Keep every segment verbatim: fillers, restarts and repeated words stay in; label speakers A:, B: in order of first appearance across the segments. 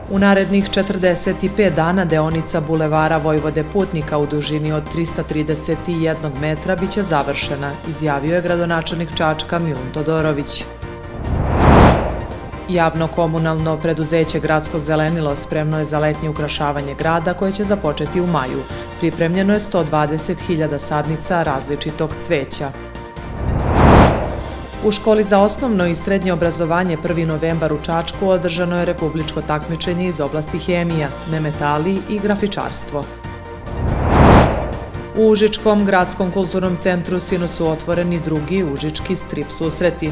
A: U narednih četrdeset pet dana deonica Bulevara Vojvode Putnika u dužini od trista trideset jedan metra biće završena, izjavio je gradonačelnik Čačka Milun Todorović. Javno-komunalno preduzeće Gradsko zelenilo spremno je za letnje ukrašavanje grada koje će započeti u maju. Pripremljeno je sto dvadeset hiljada sadnica različitog cveća. U školi za osnovno i srednje obrazovanje prvi novembar u Čačku održano je republičko takmičenje iz oblasti hemija, nemetali i grafičarstvo. U Užičkom gradskom kulturnom centru sinoć su otvoreni drugi užički strip susreti.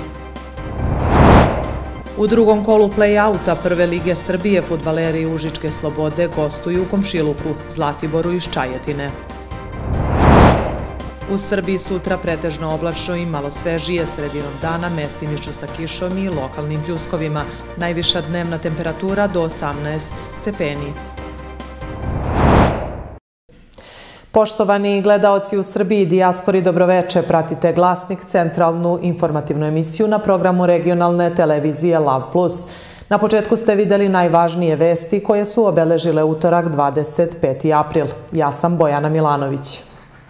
A: U drugom kolu play-outa Prve lige Srbije fudbaleri Užičke Slobode gostuju u Komšiluku, Zlatiboru iz Čajetine. U Srbiji sutra pretežno oblačno i malo svežije, sredinom dana mestimično sa kišom i lokalnim pljuskovima. Najviša dnevna temperatura do osamnaest stepeni. Poštovani gledaoci u Srbiji i dijaspori, dobroveče. Pratite Glasnik, centralnu informativnu emisiju na programu regionalne televizije Lav plus. Na početku ste videli najvažnije vesti koje su obeležile utorak dvadeset peti april. Ja sam Bojana Milanović.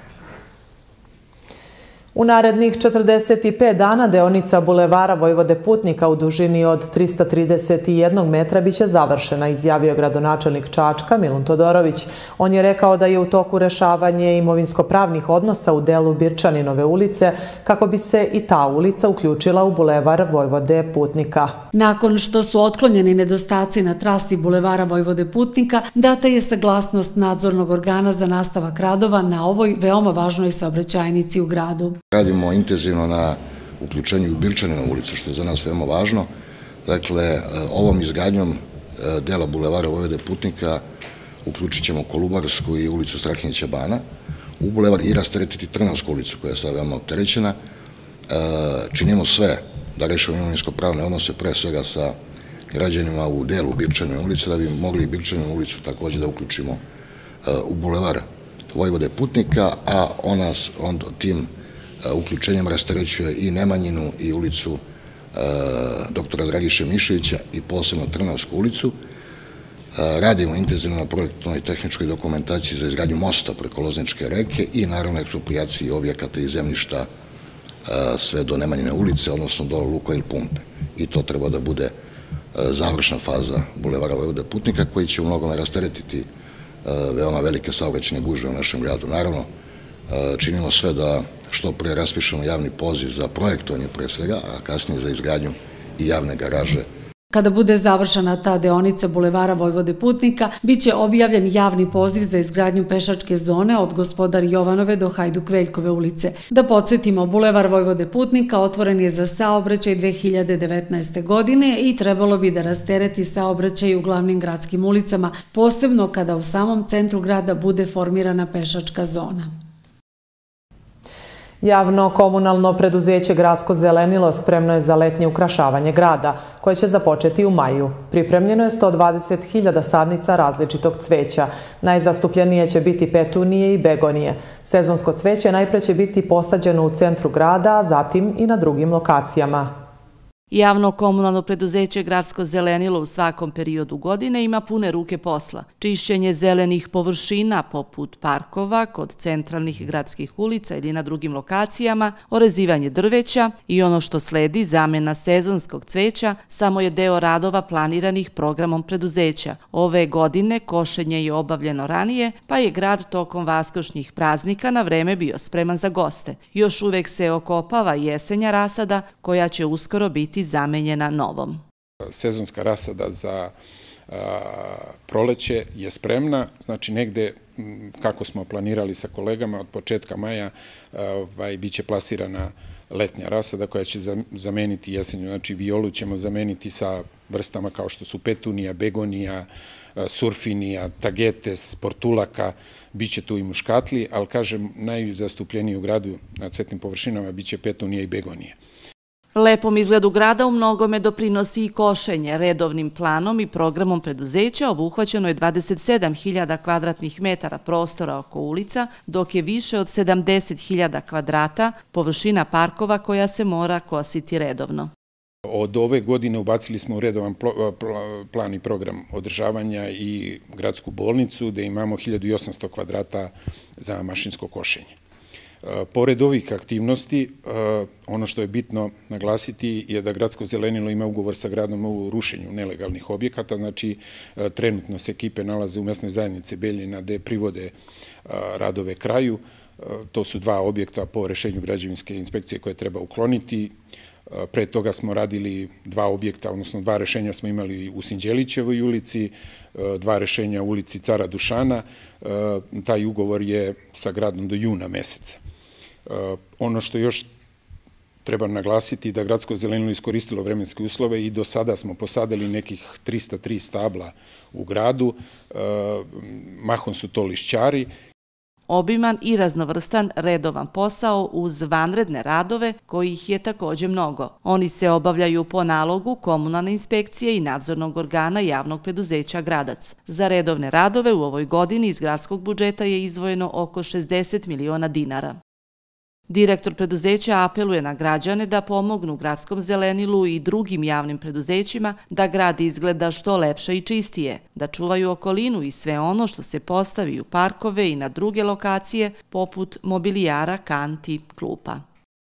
A: U narednih četrdeset pet dana deonica Bulevara Vojvode Putnika u dužini od trista trideset jedan metra biće završena, izjavio gradonačelnik Čačka Milun Todorović. On je rekao da je u toku rešavanje imovinsko-pravnih odnosa u delu Birčaninove ulice kako bi se i ta ulica uključila u Bulevar Vojvode Putnika.
B: Nakon što su otklonjeni nedostaci na trasi Bulevara Vojvode Putnika, data je saglasnost nadzornog organa za nastavak radova na ovoj veoma važnoj saobraćajnici u gradu.
C: Radimo intenzivno na uključenju u Birčaninu ulicu, što je za nas veoma važno. Dakle, ovom izgradnjom dela Bulevara Vojvode Putnika uključit ćemo Kolubarsku i ulicu Strahinjića Bana u bulevar i rasteretiti Trnavsku ulicu koja je sad veoma opterećena. Činimo sve da rešimo imovinsko-pravne odnose, pre svega sa građanima u delu Birčanine ulice, da bi mogli i Birčaninu ulicu također da uključimo u Bulevar Vojvode Putnika, a ona tim uključenjem rasterećuje i Nemanjinu i ulicu doktora Dragiše Miševića i posebno Trnavsku ulicu. Radimo intenzivno na projektnoj i tehničkoj dokumentaciji za izgradnju mosta preko Lozničke reke i naravno eksproprijaciji objekata i zemljišta sve do Nemanjine ulice, odnosno do Lukoil pumpe. I to treba da bude završna faza Bulevara Vojvode Putnika koji će u mnogome rasteretiti veoma velike saobraćajne gužve u našem gradu. Naravno, činimo sve da što pre raspišemo javni poziv za projektovanje pre svega, a kasnije za izgradnju i javne garaže.
B: Kada bude završena ta deonica Bulevara Vojvode Putnika, biće objavljen javni poziv za izgradnju pešačke zone od Gospodar Jovanove do Hajduk Veljkove ulice. Da podsjetimo, Bulevar Vojvode Putnika otvoren je za saobraćaj dve hiljade devetnaeste. godine i trebalo bi da rastereti saobraćaj u glavnim gradskim ulicama, posebno kada u samom centru grada bude formirana pešačka zona.
A: Javno-komunalno preduzeće Gradsko zelenilo spremno je za letnje ukrašavanje grada, koje će započeti u maju. Pripremljeno je sto dvadeset hiljada sadnica različitog cveća. Najzastupljenije će biti petunije i begonije. Sezonsko cveće najpre će biti posađeno u centru grada, a zatim i na drugim lokacijama.
D: Javno-komunalno preduzeće Gradsko zelenilo u svakom periodu godine ima pune ruke posla. Čišćenje zelenih površina poput parkova, kod centralnih gradskih ulica ili na drugim lokacijama, orezivanje drveća i ono što sledi, zamena sezonskog cveća, samo je deo radova planiranih programom preduzeća. Ove godine košenje je obavljeno ranije, pa je grad tokom vaskršnjih praznika na vreme bio spreman za goste. Još uvek se okopava jesenja rasada koja će uskoro biti zamenjena novom.
E: Sezonska rasada za proleće je spremna, znači negde, kako smo planirali sa kolegama, od početka maja biće plasirana letnja rasada koja će zameniti jesenju. Znači violu ćemo zameniti sa vrstama kao što su petunija, begonija, surfinija, tagetes, portulaka, bit će tu i muškatli, ali kažem, najzastupljeniji u gradu na cvetnim površinama bit će petunija i begonije.
D: Lepom izgledu grada u mnogome doprinosi i košenje. Redovnim planom i programom preduzeća obuhvaćeno je dvadeset sedam hiljada kvadratnih metara prostora oko ulica, dok je više od sedamdeset hiljada kvadrata površina parkova koja se mora kositi redovno.
E: Od ove godine ubacili smo u redovan plan i program održavanja i gradsku bolnicu, gde imamo hiljadu i osamsto kvadrata za mašinsko košenje. Pored ovih aktivnosti, ono što je bitno naglasiti je da Gradsko zelenilo ima ugovor sa gradom u rušenju nelegalnih objekata, znači trenutno se ekipe nalaze u mesnoj zajednici Beljina gde privode radove kraju. To su dva objekta po rešenju građevinske inspekcije koje treba ukloniti. Pre toga smo radili dva objekta, odnosno dva rešenja smo imali u Sinđelićevoj ulici, dva rešenja u ulici Cara Dušana. Taj ugovor je sa gradom do juna meseca. Ono što još treba naglasiti da Gradsko zelenilo iskoristilo vremenske uslove i do sada smo posadili nekih trista tri stabla u gradu, mahom su to lišćari.
D: Obiman i raznovrstan redovan posao uz vanredne radove, kojih je takođe mnogo. Oni se obavljaju po nalogu komunalne inspekcije i nadzornog organa javnog preduzeća Gradac. Za redovne radove u ovoj godini iz gradskog budžeta je izdvojeno oko šezdeset miliona dinara. Direktor preduzeća apeluje na građane da pomognu Gradskom zelenilu i drugim javnim preduzećima da grad izgleda što lepše i čistije, da čuvaju okolinu i sve ono što se postavi u parkove i na druge lokacije poput mobilijara, kanti, klupa.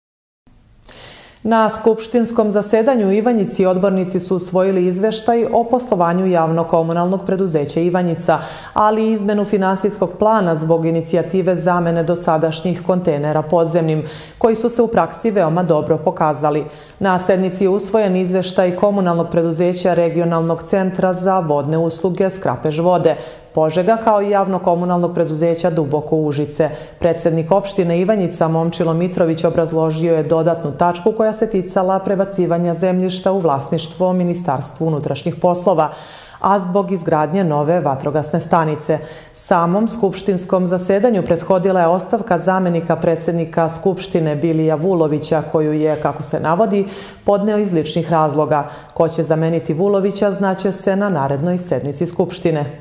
A: Na skupštinskom zasedanju u Ivanjici odbornici su usvojili izveštaj o poslovanju javno-komunalnog preduzeća Ivanjica, ali i izmenu finansijskog plana zbog inicijative zamene dosadašnjih kontejnera podzemnim, koji su se u praksi veoma dobro pokazali. Na sednici je usvojen izveštaj komunalnog preduzeća Regionalnog centra za vodne usluge Skrapež vode Požega, kao i javno-komunalnog preduzeća Duboko Užice. Predsednik opštine Ivanjica Momčilo Mitrović obrazložio je dodatnu tačku koja se ticala prebacivanja zemljišta u vlasništvo Ministarstvu unutrašnjih poslova, a zbog izgradnje nove vatrogasne stanice. Samom skupštinskom zasedanju prethodila je ostavka zamenika predsednika Skupštine Bilija Vulovića, koju je, kako se navodi, podneo iz ličnih razloga. Ko će zameniti Vulovića znaće se na narednoj sednici Skupštine.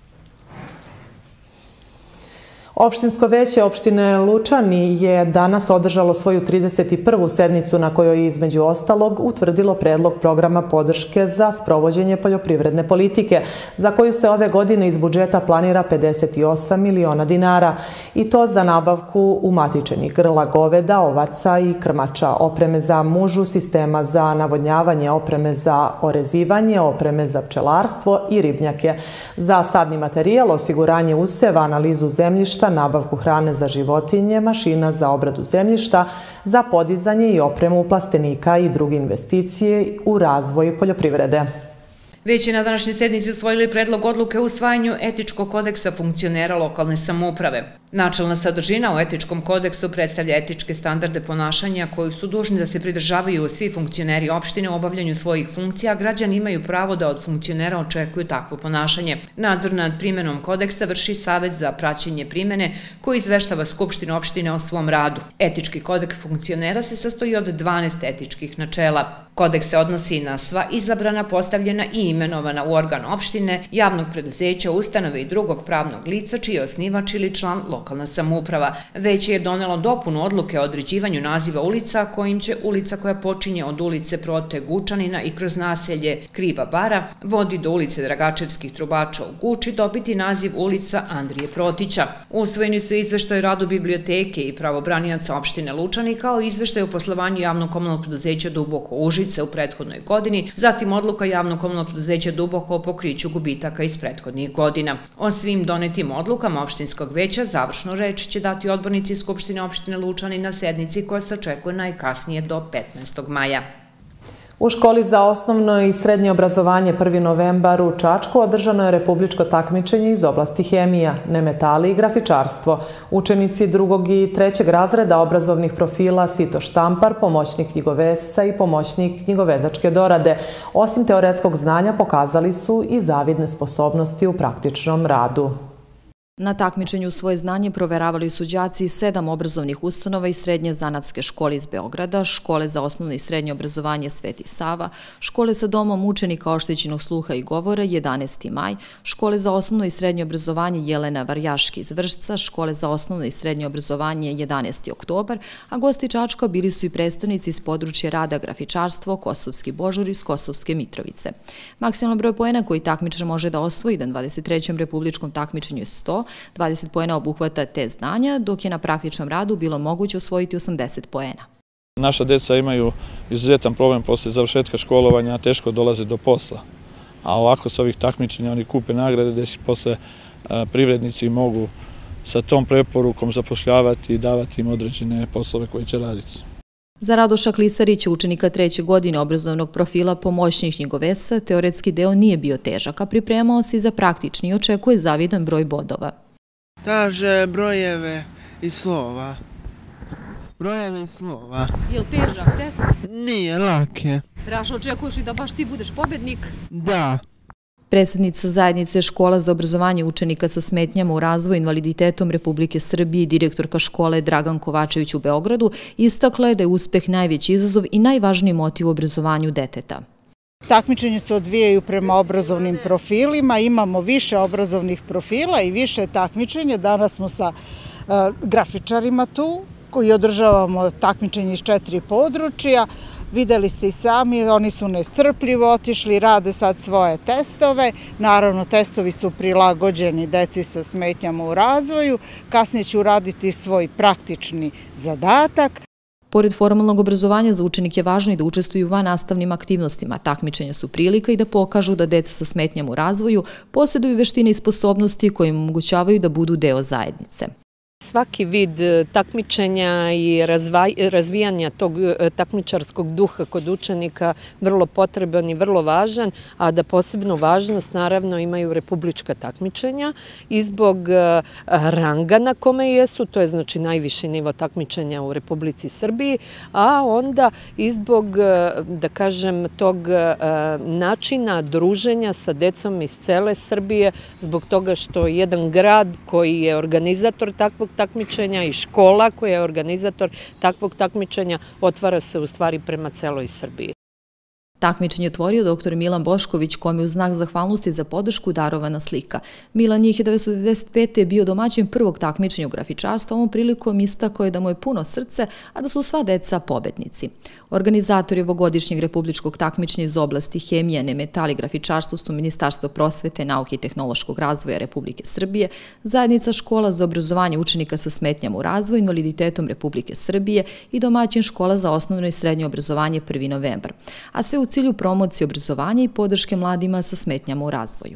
A: Opštinsko veće opštine Lučani je danas održalo svoju trideset prvu sednicu na kojoj je između ostalog utvrdilo predlog programa podrške za sprovođenje poljoprivredne politike, za koju se ove godine iz budžeta planira pedeset osam miliona dinara, i to za nabavku umatičenih grla goveda, ovaca i krmača, opreme za mužu, sistema za navodnjavanje, opreme za orezivanje, opreme za pčelarstvo i ribnjake, za sadni materijal, osiguranje useva, analizu zemljišta, nabavku hrane za životinje, mašina za obradu zemljišta, za podizanje i opremu plastenika i druge investicije u razvoj poljoprivrede.
F: Već je na današnjoj sednici usvojili predlog odluke o usvajanju etičkog kodeksa funkcionera lokalne samouprave. Načelna sadržina u etičkom kodeksu predstavlja etičke standarde ponašanja koji su dužni da se pridržavaju svi funkcioneri opštine u obavljanju svojih funkcija, a građani imaju pravo da od funkcionera očekuju takvo ponašanje. Nadzor nad primenom kodeksa vrši Savet za praćenje primene koji izveštava Skupštinu opštine o svom radu. Etički kodeks funkcionera se sastoji od dvanaest etičkih načela. Kodeks se odnosi na sva izabrana, postavljena i imenovana u organ opštine, javnog preduzeća, ustanove i drugog pravnog lica čiji je osnivač ili član lokalna samouprava. Veće je donelo dopunu odluke o određivanju naziva ulica kojim će ulica koja počinje od ulice Prote Gučanina i kroz naselje Kriva Bara vodi do ulice Dragačevskih trubača u Guči dobiti naziv ulica Andrije Protića. Usvojeni su izveštaj o radu biblioteke i pravobranilaca opštine Lučani, kao i izveštaj o poslovanju javnog komunalnog preduzeća Duboko Užice u prethodnoj godini, zatim odluka javnog komunalnog preduzeća Duboko o pokriću gubitaka iz prethodnih godina. O svim donetim odlukama opštinskog veća završnu reč će dati odbornici Skupštine opštine Lučani na sednici koja se očekuje najkasnije do petnaestog maja.
A: U školi za osnovno i srednje obrazovanje prvi novembar u Čačku održano je republičko takmičenje iz oblasti hemija, nemetali i grafičarstvo. Učenici drugog i trećeg razreda obrazovnih profila Sito Štampar, pomoćnik knjigovesca i pomoćnik knjigovezačke dorade, osim teoretskog znanja pokazali su i zavidne sposobnosti u praktičnom radu.
G: Na takmičenju svoje znanje proveravali su đaci sedam obrazovnih ustanova i srednje zanatske škole iz Beograda, škole za osnovno i srednje obrazovanje Sveti Sava, škole sa domom učenika oštećenog sluha i govora jedanaesti maj, škole za osnovno i srednje obrazovanje Jelena Varjaški iz Vršca, škole za osnovno i srednje obrazovanje jedanaesti oktobar, a gosti Čačka bili su i predstavnici iz područja rada grafičarstvo, Kosovski Božur iz Kosovske Mitrovice. Maksimalan broj poena koji takmičar može da osvoji na dvadeset trećem republičkom takmičenju je sto, dvadeset poena obuhvata te znanja, dok je na praktičnom radu bilo moguće osvojiti osamdeset poena.
H: Naša deca imaju izuzetan problem posle završetka školovanja, teško dolaze do posla. A ovako sa ovih takmičenja oni kupe nagrade gde se posle privrednici mogu sa tom preporukom zapošljavati i davati im određene poslove koje će raditi.
G: Za Radoša Klisarića, učenika treće godine obrazovnog profila pomoćnih knjigovesa, teoretski deo nije bio težak, a pripremao se i za praktični i očekuje zavidan broj bodova.
I: Traže brojeve i slova. Brojeve i slova.
J: Je li težak test?
I: Nije, lak je.
J: Raša, očekuješ i da baš ti budeš pobednik?
I: Da.
G: Predsjednica zajednice Škola za obrazovanje učenika sa smetnjama u razvoju i invaliditetom Republike Srbije i direktorka škole Dragan Kovačević u Beogradu istakla je da je uspeh najveći izazov i najvažniji motiv u obrazovanju deteta.
K: Takmičenje se odvijaju prema obrazovnim profilima, imamo više obrazovnih profila i više takmičenja. Danas smo sa grafičarima tu koji održavamo takmičenje iz četiri područja. Videli ste i sami, oni su nestrpljivo otišli, rade sad svoje testove. Naravno, testovi su prilagođeni deci sa smetnjama u razvoju. Kasnije ću raditi svoj praktični zadatak.
G: Pored formalnog obrazovanja za učenike je važno i da učestvuju u vannastavnim aktivnostima. Takmičenja su prilika i da pokažu da deca sa smetnjama u razvoju posjeduju veštine i sposobnosti koje im omogućavaju da budu deo zajednice.
L: Svaki vid takmičenja i razvijanja tog takmičarskog duha kod učenika vrlo potreban i vrlo važan, a da posebnu važnost naravno imaju republička takmičenja i zbog ranga na kome jesu, to je znači najviši nivo takmičenja u Republici Srbiji, a onda i zbog, da kažem, tog načina druženja sa decom iz cele Srbije, zbog toga što jedan grad koji je organizator takvog takmičenja i škola koja je organizator takvog takmičenja otvara se u stvari prema celoj Srbiji.
G: Takmičenje je otvorio doktor Milan Bošković, kome je u znak zahvalnosti za podršku darovana slika. Milan je hiljadu devetsto devedeset pete. bio domaćin prvog takmičenja u grafičarstvu, ovom prilikom istakao je da mu je puno srce, a da su sva deca pobednici. Organizatori ovogodišnjeg republičkog takmičenja iz oblasti hemija, nemetal i grafičarstvo su Ministarstvo prosvete, nauke i tehnološkog razvoja Republike Srbije, Zajednica škola za obrazovanje učenika sa smetnjama u razvoju i invaliditetom Republike Srbije i domaćin škola za osnovno i srednje obrazovanje prvi novembar. A sve u cilju promocije obrazovanja i podrške mladima sa smetnjama u razvoju.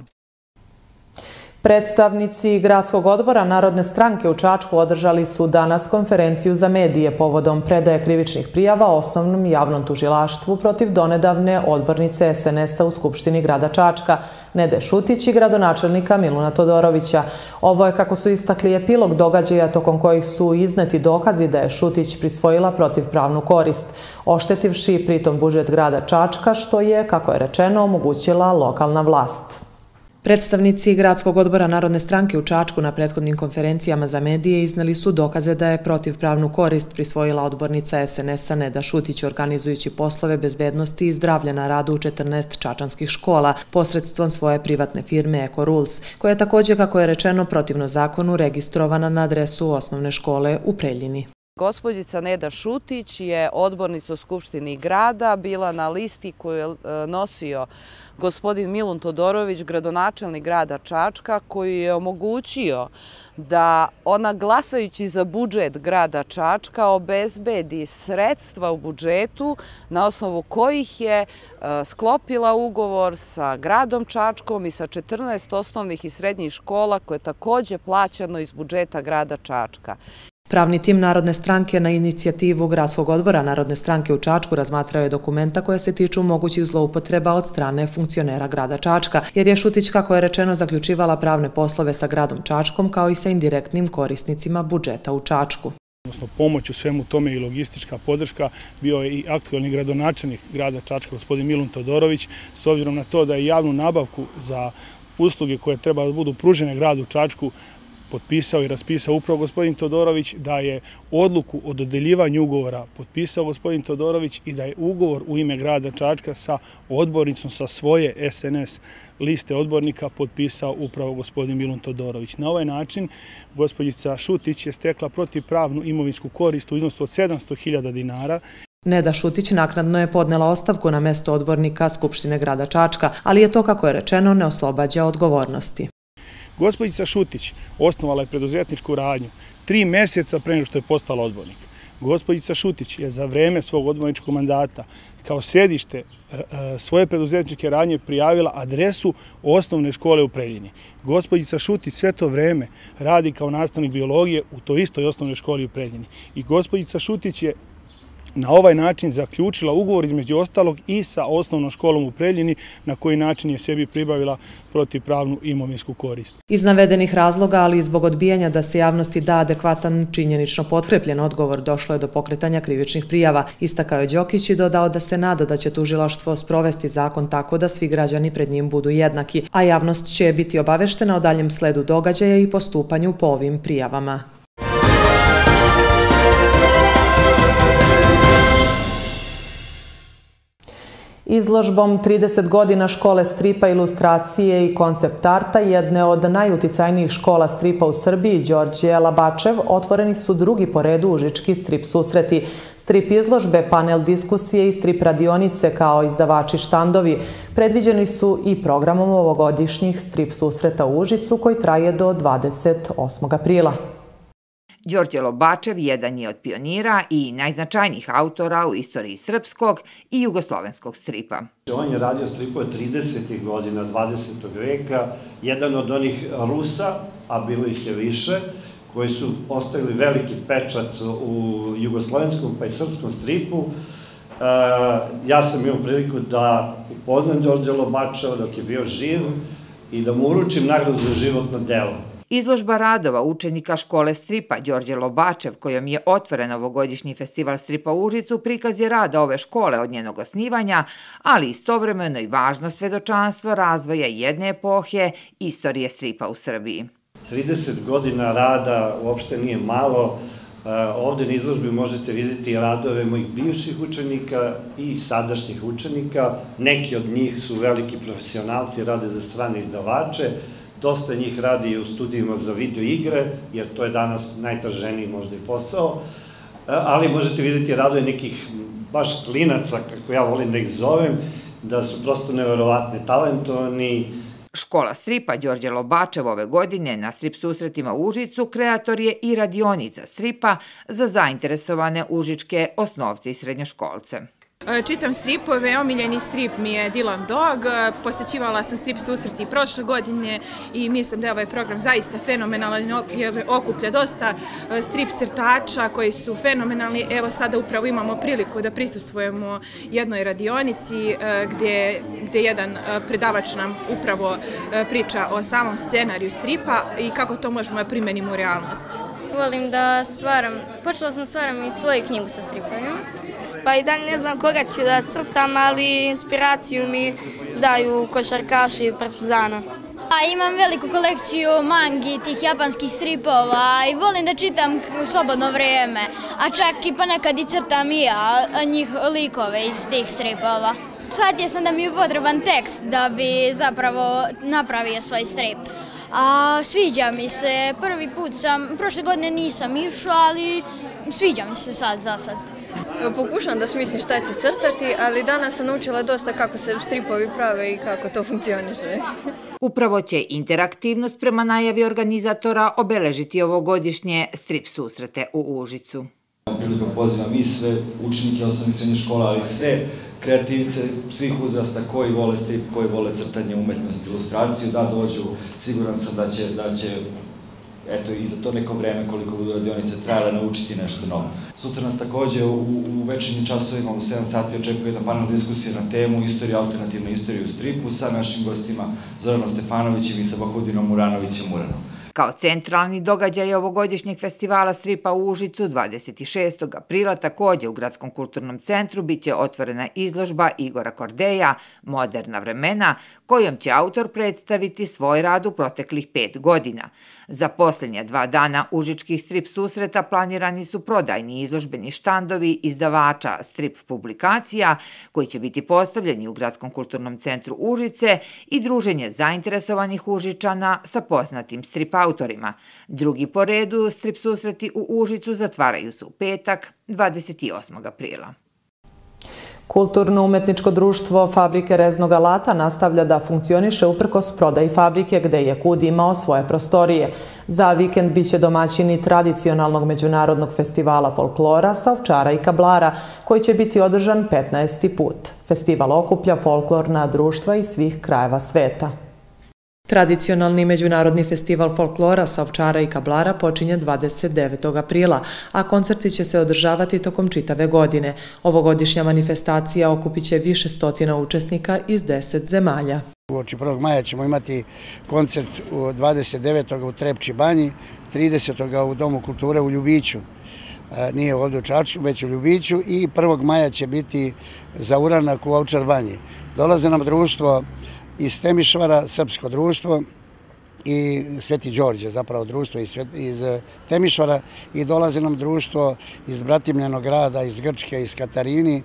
A: Predstavnici Gradskog odbora Narodne stranke u Čačku održali su danas konferenciju za medije povodom predaje krivičnih prijava Osnovnom javnom tužilaštvu protiv donedavne odbornice es en es a u Skupštini grada Čačka, Nede Šutić i gradonačelnika Miluna Todorovića. Ovo je, kako su istakli, epilog događaja tokom kojih su izneti dokazi da je Šutić prisvojila protivpravnu korist, oštetivši pritom budžet grada Čačka, što je, kako je rečeno, omogućila lokalna vlast. Predstavnici Gradskog odbora Narodne stranke u Čačku na prethodnim konferencijama za medije izneli su dokaze da je protivpravnu korist prisvojila odbornica es en es a Neda Šutić organizujući poslove bezbednosti i zdravlja na radu u četrnaest čačanskih škola posredstvom svoje privatne firme Eko Rules, koja je također, kako je rečeno, protivno zakonu registrovana na adresu osnovne škole u Preljini.
M: Gospođica Neda Šutić je odbornica u Skupštini grada, bila na listi koju je nosio gospodin Milun Todorović, gradonačelnik grada Čačka, koji je omogućio da ona, glasajući za budžet grada Čačka, obezbedi sredstva u budžetu na osnovu kojih je sklopila ugovor sa gradom Čačkom i sa četrnaest osnovnih i srednjih škola koje je također plaćano iz budžeta grada Čačka.
A: Pravni tim Narodne stranke na inicijativu Gradskog odbora Narodne stranke u Čačku razmatrao je dokumenta koja se tiču mogućih zloupotreba od strane funkcionera grada Čačka, jer je Šutić, kako je rečeno, zaključivala pravne poslove sa gradom Čačkom kao i sa indirektnim korisnicima budžeta u Čačku.
N: Odnosno, pomoć u svemu tome i logistička podrška bio je i aktualni gradonačelnik grada Čačka, gospodin Milun Todorović, s obzirom na to da je javnu nabavku za usluge koje treba da budu pružene gradu Čačku potpisao i raspisao upravo gospodin Todorović, da je odluku o dodeljivanju ugovora potpisao gospodin Todorović i da je ugovor u ime grada Čačka sa odbornicom sa svoje S N S liste odbornika potpisao upravo gospodin Milun Todorović. Na ovaj način gospođica Šutić je stekla protivpravnu imovinsku korist u iznosu od sedamsto hiljada dinara.
A: Neda Šutić naknadno je podnela ostavku na mesto odbornika Skupštine grada Čačka, ali je to, kako je rečeno, ne oslobađa odgovornosti.
N: Gospođica Šutić osnovala je preduzetničku radnju tri mjeseca pre nego što je postala odbornik. Gospođica Šutić je za vreme svog odborničkog mandata kao sedište svoje preduzetničke radnje prijavila adresu osnovne škole u Preljini. Gospođica Šutić sve to vreme radi kao nastavnik biologije u toj istoj osnovnoj školi u Preljini. I gospođica Šutić je na ovaj način zaključila ugovor između ostalog i sa osnovnom školom u Preljini, na koji način je sebi pribavila protivpravnu imovinsku korist.
A: Iz navedenih razloga, ali i zbog odbijanja da se javnosti da adekvatan činjenično potkrepljen odgovor, došlo je do pokretanja krivičnih prijava. Istakao je Đokić i dodao da se nada da će tužilaštvo sprovesti zakon tako da svi građani pred njim budu jednaki, a javnost će biti obaveštena o daljem sledu događaja i postupanju po ovim prijavama. Izložbom trideset godina škole stripa, ilustracije i koncept arta, jedne od najuticajnijih škola stripa u Srbiji, Đorđe Labačev, otvoreni su drugi po redu užički strip susreti. Strip izložbe, panel diskusije i strip radionice kao izdavači štandovi predviđeni su i programom ovogodišnjih strip susreta u Užicu koji traje do dvadeset osmog aprila.
O: Đorđe Lobačev jedan je od pionira i najznačajnijih autora u istoriji srpskog i jugoslovenskog stripa.
P: On je radio stripove tridesetih godina dvadesetog veka, jedan od onih Rusa, a bilo ih je više, koji su ostavili veliki pečat u jugoslovenskom pa i srpskom stripu. Ja sam imao priliku da upoznam Đorđe Lobačeva dok je bio živ i da mu uručim nagradu za životno delo.
O: Izložba radova učenika škole stripa Đorđe Lobačev, kojom je otvoren ovogodišnji festival stripa u Užicu, prikaz je rada ove škole od njenog osnivanja, ali istovremeno i važno svedočanstvo razvoja jedne epohe istorije stripa u Srbiji.
P: trideset godina rada uopšte nije malo. Ovde na izložbi možete vidjeti radove mojih bivših učenika i sadašnjih učenika. Neki od njih su veliki profesionalci, rade za strane izdavače. Dosta njih radi i u studijima za video igre, jer to je danas najtraženiji možda i posao. Ali možete vidjeti radove nekih baš klinaca, kako ja volim da ih zovem, da su prosto neverovatne, talentovani.
O: Škola stripa Đorđe Lobačev ove godine na strip susretima u Užicu kreator je i radionica stripa za zainteresovane užičke osnovce i srednjoškolce.
Q: Čitam stripove, omiljeni strip mi je Dylan Dog, posjećivala sam strip susreti i prošle godine i mislim da je ovaj program zaista fenomenalan jer okuplja dosta strip crtača koji su fenomenalni. Evo sada upravo imamo priliku da prisustvujemo jednoj radionici gdje jedan predavač nam upravo priča o samom scenariju stripa i kako to možemo da primenimo u realnosti.
R: Volim da stvaram, počela sam stvaram i svoju knjigu sa stripovima. Pa i dalje ne znam koga ću da crtam, ali inspiraciju mi daju košarkaši i Partizana.
S: Imam veliku kolekciju mangi, tih japanskih stripova i volim da čitam u slobodno vrijeme, a čak i ponekad i crtam i ja njih likove iz tih stripova. Shvatio sam da mi je potreban tekst da bi zapravo napravio svoj strip. A sviđa mi se, prvi put sam, prošle godine nisam išao, ali sviđa mi se sad za sad.
T: Pokušam da smislim šta ću crtati, ali danas sam naučila dosta kako se stripovi prave i kako to funkcioniše.
O: Upravo će interaktivnost prema najavi organizatora obeležiti ovogodišnje strip susrete u Užicu.
U: Prilikom pozivam i sve učenike osnovnih srednjih škola, ali sve kreativice svih uzrasta koji vole strip, koji vole crtanje, umetnost, ilustraciju, da dođu. Siguran sam da će, da će eto, i za to neko vreme koliko budu radionice trajale naučiti nešto novo. Sutra nas takođe u, u večernjim časovima u sedam sati očekuje jedna panel diskusija na temu istorija, alternativna istorija u stripu sa našim gostima Zoranom Stefanovićem i sa Bahudinom Muranovićem Muranom.
O: Kao centralni događaj ovogodišnjeg festivala stripa u Užicu dvadeset šestog aprila takođe u Gradskom kulturnom centru biće otvorena izložba Igora Kordeja Moderna vremena, kojom će autor predstaviti svoj rad u proteklih pet godina. Za posljednja dva dana užičkih strip susreta planirani su prodajni izložbeni štandovi izdavača strip publikacija koji će biti postavljeni u Gradskom kulturnom centru Užice i druženje zainteresovanih Užičana sa poznatim strip autorima. Drugi po redu strip susreti u Užicu zatvaraju se u petak, dvadeset osmog aprila.
A: Kulturno-umetničko društvo Fabrike reznog alata nastavlja da funkcioniše uprkos prodaji fabrike gde je Kud imao svoje prostorije. Za vikend biće domaćini tradicionalnog međunarodnog festivala folklora sa Ovčara i Kablara, koji će biti održan petnaesti put. Festival okuplja folklorna društva iz svih krajeva sveta. Tradicionalni međunarodni festival folklora sa Ovčara i Kablara počinje dvadeset devetog aprila, a koncerti će se održavati tokom čitave godine. Ovogodišnja manifestacija okupit će više stotina učesnika iz deset zemalja.
C: Uoči prvog maja ćemo imati koncert dvadeset devetog u Trepči banji, tridesetog u Domu kulture u Ljubiću. Nije ovdje u Čačku, već u Ljubiću, i prvog maja će biti za uranak u Ovčar banji. Dolaze nam društvo iz Temišvara, Srpsko društvo, i Sveti Đorđe, zapravo društvo iz Temišvara, i dolaze nam društvo iz Bratimljenog grada, iz Grčke, iz Katarini.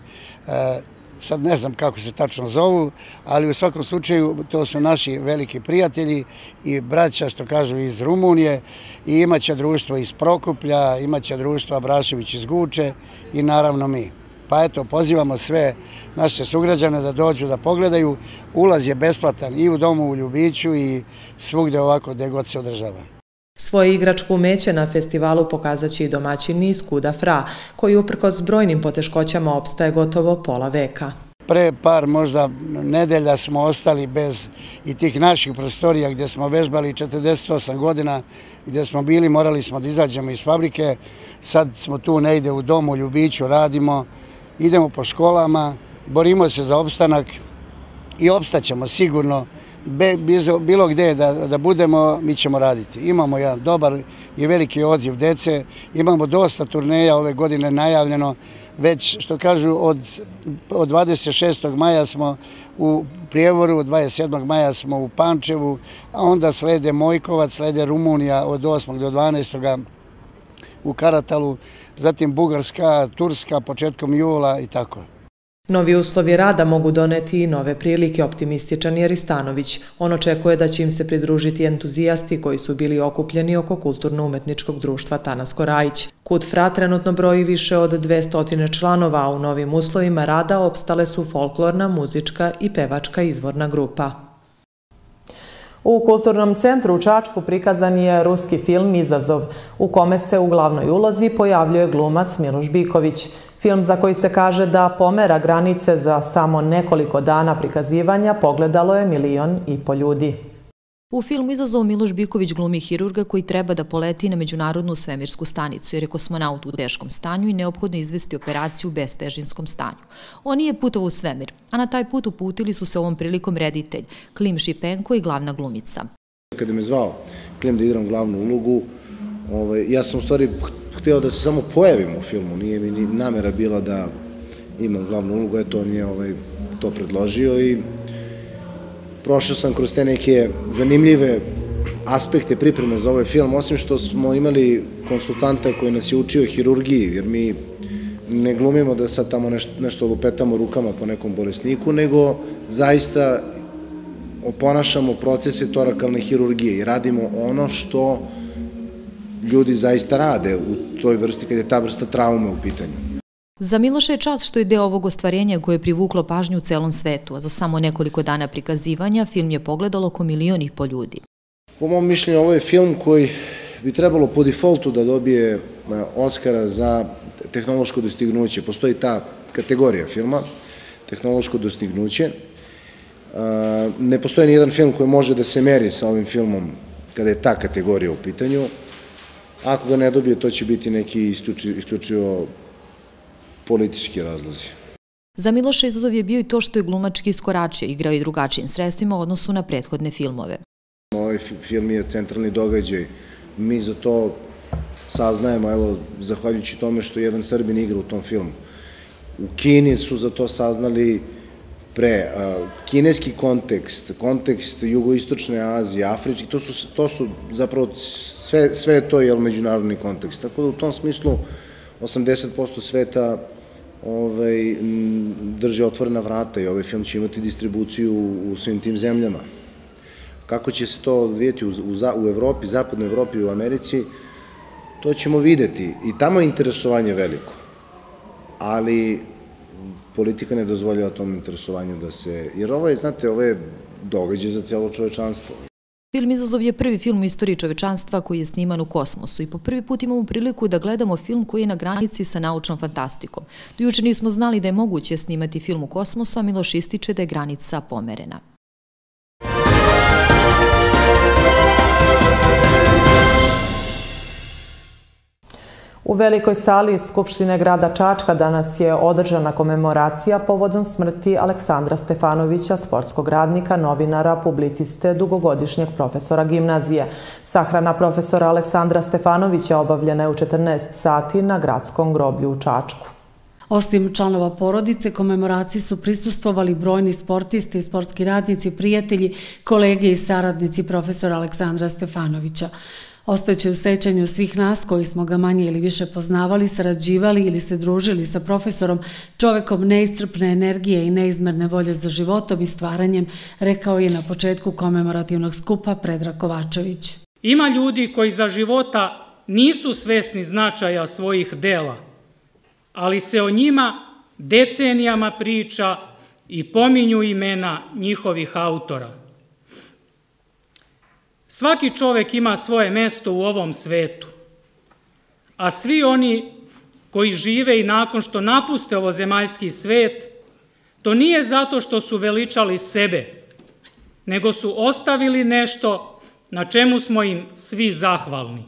C: Sad ne znam kako se tačno zovu, ali u svakom slučaju to su naši veliki prijatelji i braća, što kažu, iz Rumunije, i imaće društvo iz Prokuplja, imaće društvo Abrašević iz Guče i naravno mi. Pa eto, pozivamo sve naše sugrađane da dođu da pogledaju. Ulaz je besplatan i u Domu u Ljubiću i svugde ovako gde god se održava.
A: Svoje igračko umeće na festivalu pokazat će i domaćini iz Kuda Fra, koji uprkos brojnim poteškoćama opstaje gotovo pola veka.
C: Pre par možda nedelja smo ostali bez i tih naših prostorija gdje smo vežbali četrdeset osam godina, gdje smo bili, morali smo da izađemo iz fabrike. Sad smo tu negde u Domu u Ljubiću, radimo, idemo po školama, borimo se za opstanak i opstaćemo sigurno. Bilo gde da budemo, mi ćemo raditi. Imamo jedan dobar i veliki odziv dece, imamo dosta turneja ove godine najavljeno, već što kažu od dvadeset šestog maja smo u Prijevoru, dvadeset sedmog maja smo u Pančevu, a onda slede Mojkovac, slede Rumunija od osmog do dvanaestog u Karatalu, zatim Bugarska, Turska početkom jula i tako.
A: Novi uslovi rada mogu doneti i nove prilike, optimističan je Ristanović. On očekuje da će im se pridružiti entuzijasti koji su bili okupljeni oko kulturno-umetničkog društva Tanasko Rajić. Kud Fra trenutno broji više od dvesta članova, a u novim uslovima rada opstale su folklorna, muzička i pevačka izvorna grupa. U Kulturnom centru u Čačku prikazan je ruski film Izazov, u kome se u glavnoj ulozi pojavljuje glumac Miloš Biković. Film za koji se kaže da pomera granice za samo nekoliko dana prikazivanja pogledalo je milion i po ljudi.
G: U filmu Izazov Miloš Biković glumi hirurga koji treba da poleti na Međunarodnu svemirsku stanicu jer je kosmonaut u teškom stanju i neophodno izvesti operaciju u bestežinskom stanju. On nije putovao u svemir, a na taj put uputili su se ovom prilikom reditelj Klim Šipenko i glavna glumica.
V: Kada me zvao Klim da igram glavnu ulogu, ja sam u stvari hteo da se samo pojavim u filmu, nije mi ni namera bila da imam glavnu ulogu, eto on je to predložio i prošao sam kroz te neke zanimljive aspekte pripreme za ovaj film, osim što smo imali konsultanta koji nas je učio hirurgiji, jer mi ne glumimo da sad tamo nešto lupetamo rukama po nekom bolesniku, nego zaista oponašamo procese torakalne hirurgije i radimo ono što ljudi zaista rade u toj vrsti, kada je ta vrsta traume u pitanju.
G: Za Miloša je čast što je deo ovog ostvarenja koje je privuklo pažnju u celom svetu, a za samo nekoliko dana prikazivanja film je pogledalo oko milion i po ljudi.
V: Po mom mišljenju, ovo je film koji bi trebalo po defaultu da dobije Oskara za tehnološko dostignuće. Postoji ta kategorija filma, tehnološko dostignuće. Ne postoji ni jedan film koji može da se meri sa ovim filmom kada je ta kategorija u pitanju. Ako ga ne dobije, to će biti neki isključivo politički razlozi.
G: Za Miloša izazov je bio i to što je glumački iskoračio, igrao i drugačijim sredstvima u odnosu na prethodne filmove.
V: ovaj film je centralni događaj. Mi za to saznajemo, evo, zahvaljujući tome što jedan Srbin igra u tom filmu. U Kini su za to saznali pre. Kineski kontekst, kontekst jugoistočne Azije, Afrički, to su zapravo sve to je međunarodni kontekst. Tako da u tom smislu osamdeset posto sveta drže otvorena vrata i ovaj film će imati distribuciju u svim tim zemljama. Kako će se to odvijeti u Evropi, zapadnoj Evropi i u Americi, to ćemo videti. I tamo je interesovanje veliko. Ali politika ne dozvoljava tom interesovanju da se... Jer ovo je, znate, ovo je događaj za cijelo čovečanstvo.
G: Film Izazov je prvi film u istoriji čovečanstva koji je sniman u kosmosu i po prvi put imamo priliku da gledamo film koji je na granici sa naučnom fantastikom. Do juče nismo znali da je moguće snimati film u kosmosu, a Miloš ističe da je granica pomerena.
A: U velikoj sali Skupštine grada Čačka danas je održana komemoracija povodom smrti Aleksandra Stefanovića, sportskog radnika, novinara, publiciste, dugogodišnjeg profesora gimnazije. Sahrana profesora Aleksandra Stefanovića obavljena je u četrnaest sati na gradskom groblju u Čačku.
B: Osim članova porodice, komemoraciji su prisustvovali brojni sportisti i sportski radnici, prijatelji, kolege i saradnici profesora Aleksandra Stefanovića. Ostaće u sećanju svih nas koji smo ga manje ili više poznavali, sarađivali ili se družili sa profesorom, čovekom neiscrpne energije i neizmerne volje za životom i stvaranjem, rekao je na početku komemorativnog skupa Predrag Kovačević.
E: Ima ljudi koji za života nisu svesni značaja svojih dela, ali se o njima decenijama priča i pominju imena njihovih autora. Svaki čovek ima svoje mesto u ovom svetu, a svi oni koji žive i nakon što napuste ovozemaljski svet, to nije zato što su veličali sebe, nego su ostavili nešto na čemu smo im svi zahvalni.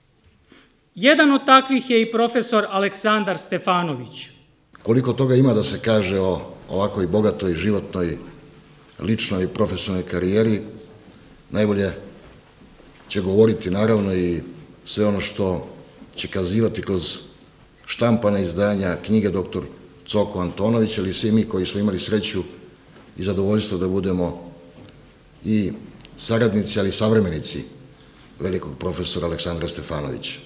E: Jedan od takvih je i profesor Aleksandar Stefanović.
W: Koliko toga ima da se kaže o ovakvoj bogatoj, životnoj, ličnoj i profesionalnoj karijeri, najbolje će govoriti naravno i sve ono što će kazivati kroz štampane izdanja knjige doktor Coko Antonović, ali svi mi koji smo imali sreću i zadovoljstvo da budemo i saradnici, ali i savremenici velikog profesora Aleksandra Stefanovića.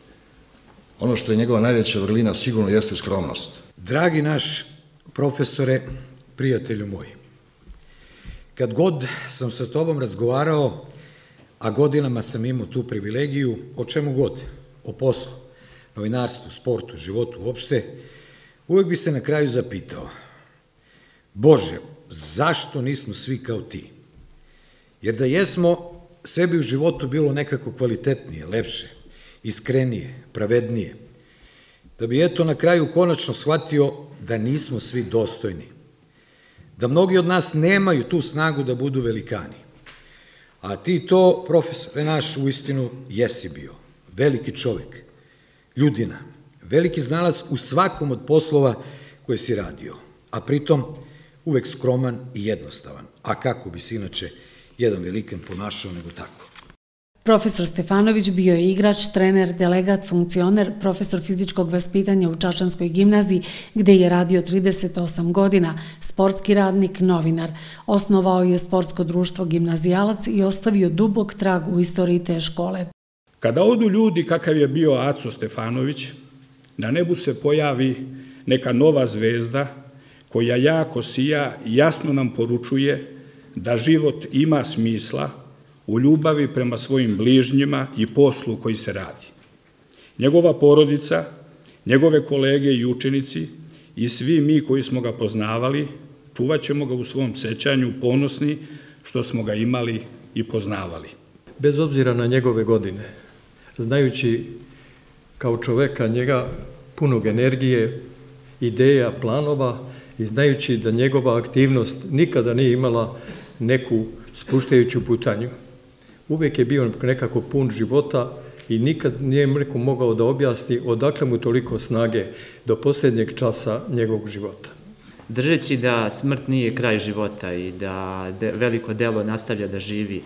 W: Ono što je njegova najveća vrlina sigurno jeste skromnost.
X: Dragi naš profesore, prijatelju moj, kad god sam sa tobom razgovarao, a godinama sam imao tu privilegiju, o čemu god, o poslu, novinarstvu, sportu, životu uopšte, uvijek bi se na kraju zapitao, Bože, zašto nismo svi kao ti? Jer da jesmo, sve bi u životu bilo nekako kvalitetnije, lepše, iskrenije, pravednije. Da bi eto na kraju konačno shvatio da nismo svi dostojni. Da mnogi od nas nemaju tu snagu da budu velikani. A ti to, profesore naš, u istinu jesi bio. Veliki čovek, ljudina, veliki znalac u svakom od poslova koje si radio. A pritom uvek skroman i jednostavan. A kako bi se inače jedan velikan ponašao nego tako.
B: Profesor Stefanović bio je igrač, trener, delegat, funkcioner, profesor fizičkog vaspitanja u Čačanskoj gimnaziji, gde je radio trideset osam godina, sportski radnik, novinar. Osnovao je sportsko društvo Gimnazijalac i ostavio dubok trag u istoriji te škole.
E: Kada odu ljudi kakav je bio Aco Stefanović, na nebu se pojavi neka nova zvezda koja jako sija i jasno nam poručuje da život ima smisla u ljubavi prema svojim bližnjima i poslu koji se radi. Njegova porodica, njegove kolege i učenici i svi mi koji smo ga poznavali, čuvat ćemo ga u svom sećanju ponosni što smo ga imali i poznavali.
Y: Bez obzira na njegove godine, znajući kao čoveka njega punog energije, ideja, planova i znajući da njegova aktivnost nikada nije imala neku spuštajuću putanju. Uvijek je bio nekako pun života i nikad nije neko mogao da objasni odakle mu toliko snage do posljednjeg časa njegovog života.
Z: Držeći da smrt nije kraj života i da veliko delo nastavlja da živi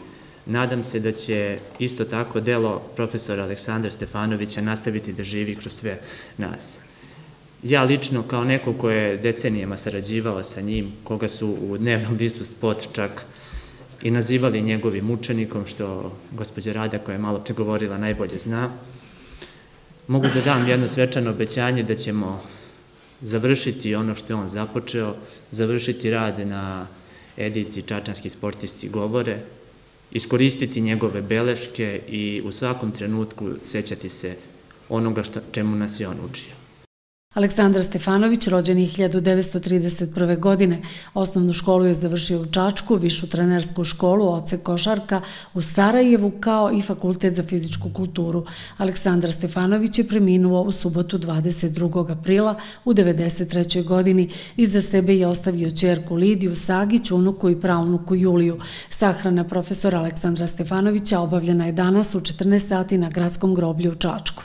D: Nadam se da će isto tako delo profesora Aleksandra Stefanovića nastaviti da živi kroz sve nas. Ja lično, kao neko ko je decenijama sarađivao sa njim, koga su u dnevnom listu Spot čak i nazivali njegovim učenikom, što gospođa Rada, koja je malo pregovorila, najbolje zna, mogu da dam jedno svečano obećanje da ćemo završiti ono što je on započeo, završiti rad na ediciji Čačanski sportisti govore, iskoristiti njegove beleške i u svakom trenutku sećati se onoga čemu nas je on učio.
B: Aleksandar Stefanović, rođen je hiljadu devetsto trideset prve. godine. Osnovnu školu je završio u Čačku, višu trenersku školu, odsek košarka u Sarajevu, kao i fakultet za fizičku kulturu. Aleksandar Stefanović je preminuo u subotu dvadeset drugog aprila u devedeset trećoj. godini. Iza sebe je ostavio ćerku Lidiju Sagić, unuku i praunuku Juliju. Sahrana profesora Aleksandra Stefanovića obavljena je danas u četrnaest sati na gradskom groblju u Čačku.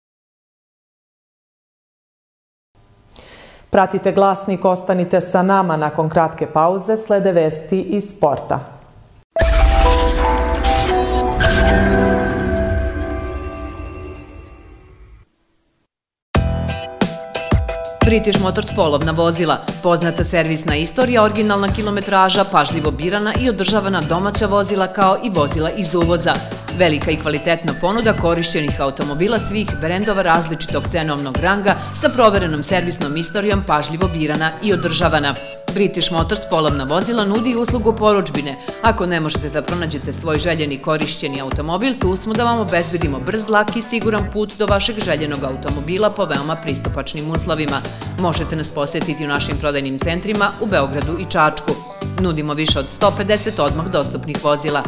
A: Pratite Glasnik, ostanite sa nama. Nakon kratke pauze slede vesti iz sporta.
F: British Motors polovna vozila, poznata servisna istorija, originalna kilometraža, pažljivo birana i održavana domaća vozila kao i vozila iz uvoza. Velika i kvalitetna ponuda korišćenih automobila svih brendova različitog cenovnog ranga sa proverenom servisnom istorijom, pažljivo birana i održavana. British Motors polovna vozila nudi uslugu porudžbine. Ako ne možete da pronađete svoj željeni korišćeni automobil, tu smo da vam obezbedimo brz, lak i siguran put do vašeg željenog automobila po veoma pristupačnim uslovima. Možete nas posjetiti u našim prodajnim centrima u Beogradu i Čačku. Nudimo više od sto pedeset odmah dostupnih vozila.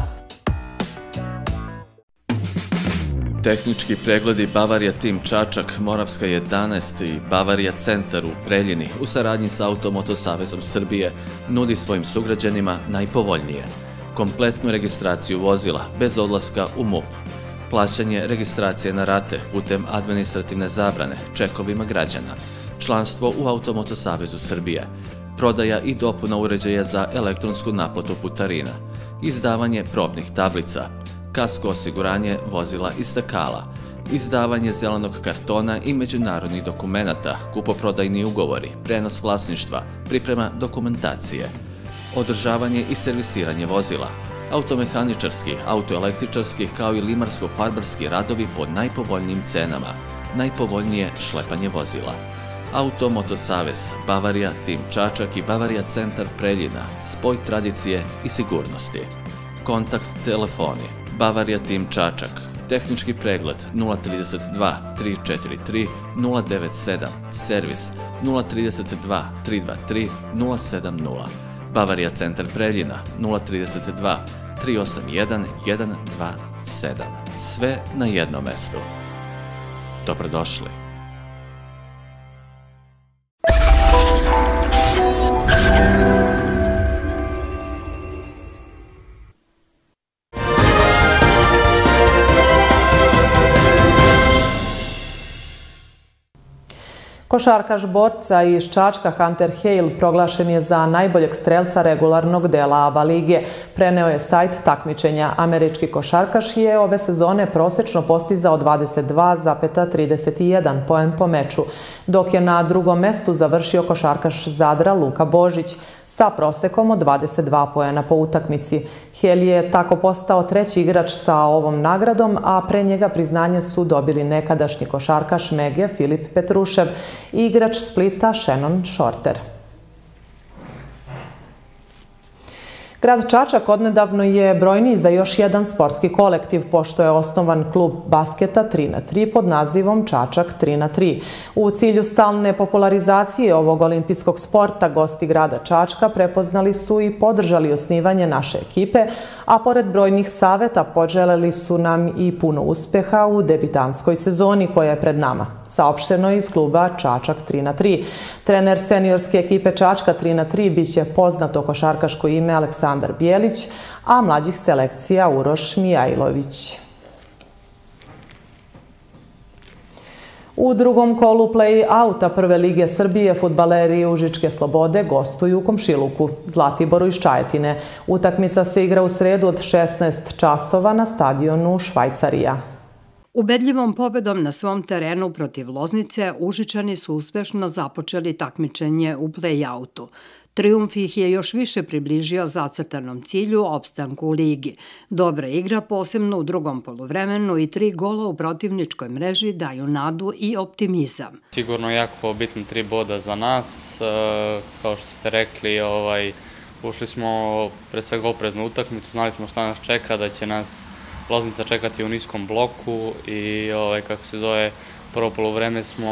H: Tehnički pregledi Bavarija Tim Čačak, Moravska jedanaest i Bavarija Centar u Preljini u saradnji sa Automoto Savezom Srbije nudi svojim sugrađanima najpovoljnije. Kompletnu registraciju vozila bez odlaska u M U P. Plaćanje registracije na rate putem administrativne zabrane čekovima građana. Članstvo u Automoto Savezu Srbije. Prodaja i dopuna uređaja za elektronsku naplatu putarina. Izdavanje probnih tablica. Kasko osiguranje vozila i stakala, izdavanje zelenog kartona i međunarodnih dokumenata, kupoprodajni ugovori, prenos vlasništva, priprema dokumentacije, održavanje i servisiranje vozila, automehaničarski, autoelektričarski kao i limarsko-farbarski radovi po najpovoljnijim cenama, najpovoljnije šlepanje vozila. Automoto Savez, Bavarija Tim Čačak i Bavarija Centar Preljina, spoj tradicije i sigurnosti. Kontakt telefoni Bavarija Tim Čačak, tehnički pregled nula trideset dva tri četiri tri nula devet sedam, servis nula trideset dva tri dva tri nula sedam nula, Bavarija Centar Preljina nula trideset dva tri osam jedan jedan dva sedam. Sve na jednom mestu. Dobrodošli.
A: Košarkaš borca iz Čačka Hunter Hale proglašen je za najboljeg strelca regularnog dela A B A lige. Preneo je sajt takmičenja. Američki košarkaš je ove sezone prosečno postizao dvadeset dva zarez trideset jedan poen po meču, dok je na drugom mestu završio košarkaš Zadra Luka Božić sa prosekom od dvadeset dva poena po utakmici. Hale je tako postao treći igrač sa ovom nagradom, a pre njega priznanje su dobili nekadašnji košarkaš Mege Filip Petrušev i igrač Splita Shannon Shorter. Grad Čačak odnedavno je brojniji za još jedan sportski kolektiv, pošto je osnovan klub basketa tri na tri pod nazivom Čačak tri na tri. U cilju stalne popularizacije ovog olimpijskog sporta, gosti grada Čačka prepoznali su i podržali osnivanje naše ekipe, a pored brojnih saveta poželeli su nam i puno uspeha u debitanskoj sezoni koja je pred nama. Saopšteno je iz kluba Čačak tri na tri. Trener seniorske ekipe Čačka tri na tri biće poznato košarkaško ime Aleksandar Bijelić, a mlađih selekcija Uroš Mijajlović. U drugom kolu play-outa Prve lige Srbije fudbaleri Užičke Slobode gostuju u Komšiluku, Zlatiboru iz Čajetine. Utakmica se igra u sredu od šesnaest časova na stadionu Švajcarija.
I: Ubedljivom pobedom na svom terenu protiv Loznice, Užičani su uspešno započeli takmičenje u play-outu. Trijumf ih je još više približio zacrtanom cilju, opstanku u ligi. Dobra igra, posebno u drugom poluvremenu, i tri gola u protivničkoj mreži daju nadu i optimizam.
J: Sigurno jako bitno tri boda za nas. Kao što ste rekli, ušli smo pre svega opreznu utakmicu, znali smo šta nas čeka, da će nas Loznica čekati u niskom bloku i kako se zove, prvo poluvreme smo,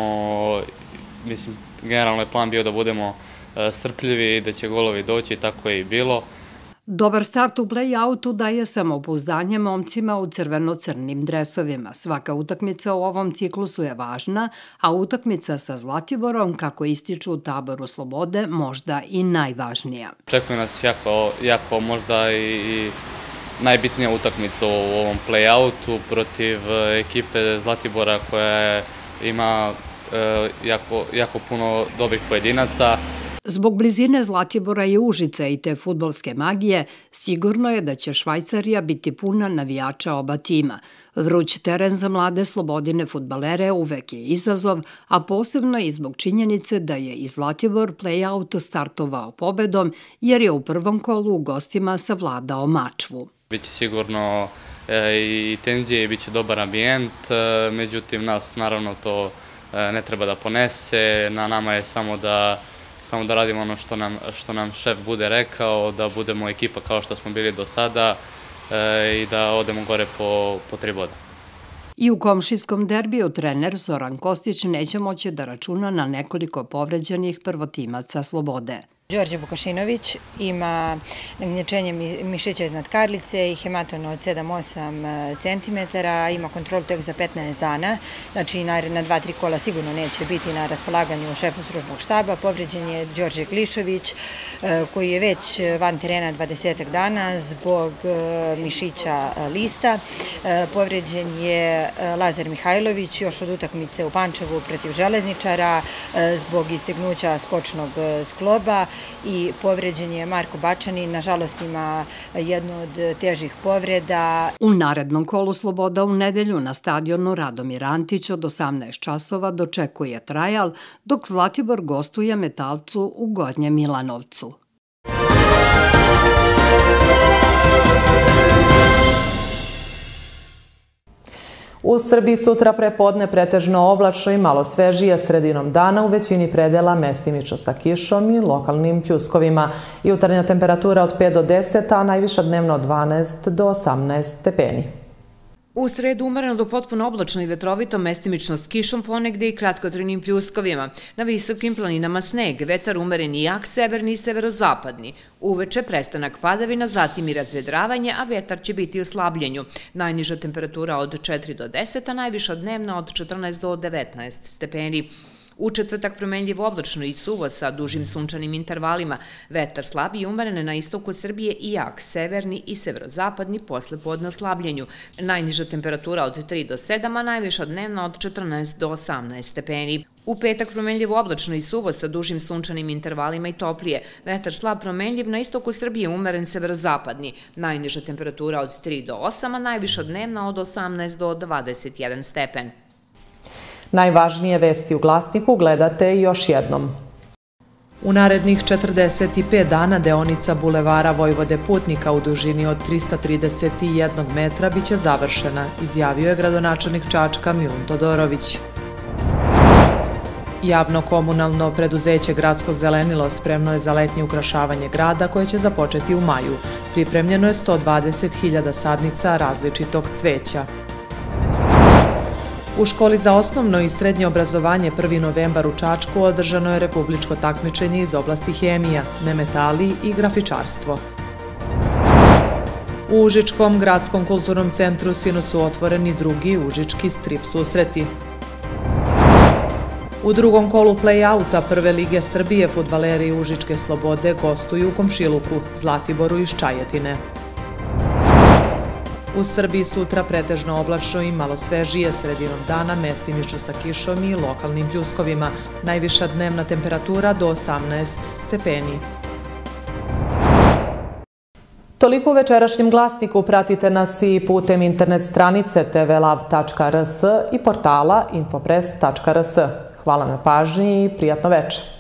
J: mislim, generalno je plan bio da budemo strpljivi, da će golovi doći, tako je i bilo.
I: Dobar start u play-outu daje samopouzdanje momcima u crveno-crnim dresovima. Svaka utakmica u ovom ciklusu je važna, a utakmica sa Zlatiborom, kako ističu u taboru Slobode, možda i najvažnija.
J: Čekuje nas jako, jako možda i najbitnija utakmica u ovom play-outu protiv ekipe Zlatibora koja ima jako, jako puno dobrih pojedinaca.
I: Zbog blizine Zlatibora i Užice i te fudbalske magije, sigurno je da će Švajcarija biti puna navijača oba tima. Vruć teren za mlade Slobodine fudbalere uvek je izazov, a posebno i zbog činjenice da je i Zlatibor play-out startovao pobedom, jer je u prvom kolu u gostima savladao Mačvu.
J: Biće sigurno i tenzije i biće dobar ambijent, međutim nas naravno to ne treba da ponese, na nama je samo da samo da radimo ono što nam, što nam šef bude rekao, da budemo ekipa kao što smo bili do sada i da odemo gore po, po tri boda.
I: I u komšijskom derbiju trener Zoran Kostić neće moći da računa na nekoliko povređenih prvotimaca Slobode.
K: Đorđe Vukašinović ima nagnječenje mišića iznad karlice i hematon od sedam do osam centimetara, ima kontrolu tek za petnaest dana, znači naredna dva tri kola sigurno neće biti na raspolaganju šefu stručnog štaba. Povređen je Đorđe Klišović koji je već van terena dvadesetak dana zbog mišića lista. Povređen je Lazar Mihajlović još od utakmice u Pančevu protiv Železničara zbog istegnuća skočnog skloba. I povređen je Marko Bačanin, nažalost ima jednu od težih povreda.
I: U narednom kolu Sloboda u nedelju na stadionu Radomir Antić od osamnaest časova dočekuje Trajal, dok Zlatibor gostuje Metalcu u Gornjem Milanovcu.
A: U Srbiji sutra prepodne pretežno oblačno i malo svežije, sredinom dana u većini predela mestimično sa kišom i lokalnim pljuskovima. Jutarnja temperatura od pet do deset, a najviša dnevno od dvanaest do osamnaest stepeni.
F: U sredu umereno do potpuno oblačno i vetrovito, mestimično s kišom, ponegde i kratkotrajnim pljuskovima. Na visokim planinama sneg, vetar umeren i jak, severni i severozapadni. Uveče prestanak padavina, zatim i razvedravanje, a vetar će biti u slabljenju. Najniža temperatura od četiri do deset, a najviša dnevna od četrnaest do devetnaest stepeni. U četvrtak promenljivo oblačno i suvo sa dužim sunčanim intervalima. Vetar slab i umeren na istoku Srbije i jak, severni i severozapadni posle podne oslabljenju. Najniža temperatura od tri do sedam, a najviša dnevna od četrnaest do osamnaest stepeni. U petak promenljivo oblačno i suvo sa dužim sunčanim intervalima i toplije. Vetar slab promenljiv na istoku Srbije, umeren severozapadni. Najniža temperatura od tri do osam, a najviša dnevna od osamnaest do dvadeset jedan stepen.
A: Najvažnije vesti u Glasniku gledate još jednom. U narednih četrdeset pet dana deonica Bulevara Vojvode Putnika u dužini od trista trideset jedan metra biće završena, izjavio je gradonačelnik Čačka Milun Todorović. Javno komunalno preduzeće Gradsko zelenilo spremno je za letnje ukrašavanje grada koje će započeti u maju. Pripremljeno je sto dvadeset hiljada sadnica različitog cveća. U školi za osnovno i srednje obrazovanje prvi novembar u Čačku održano je republičko takmičenje iz oblasti hemija, nemetali i grafičarstvo. U Užičkom gradskom kulturnom centru sinoć su otvoreni drugi užički strip susreti. U drugom kolu play-outa Prve lige Srbije fudbaleri Užičke Slobode gostuju u Komšiluku, Zlatiboru iz Čajetine. U Srbiji sutra pretežno oblačno i malo svežije, sredinom dana mestimično sa kišom i lokalnim pljuskovima. Najviša dnevna temperatura do osamnaest stepeni. Toliko u večerašnjem glasniku. Pratite nas i putem internet stranice te ve lav tačka er es i portala infopres tačka er es. Hvala na pažnji i prijatno večer.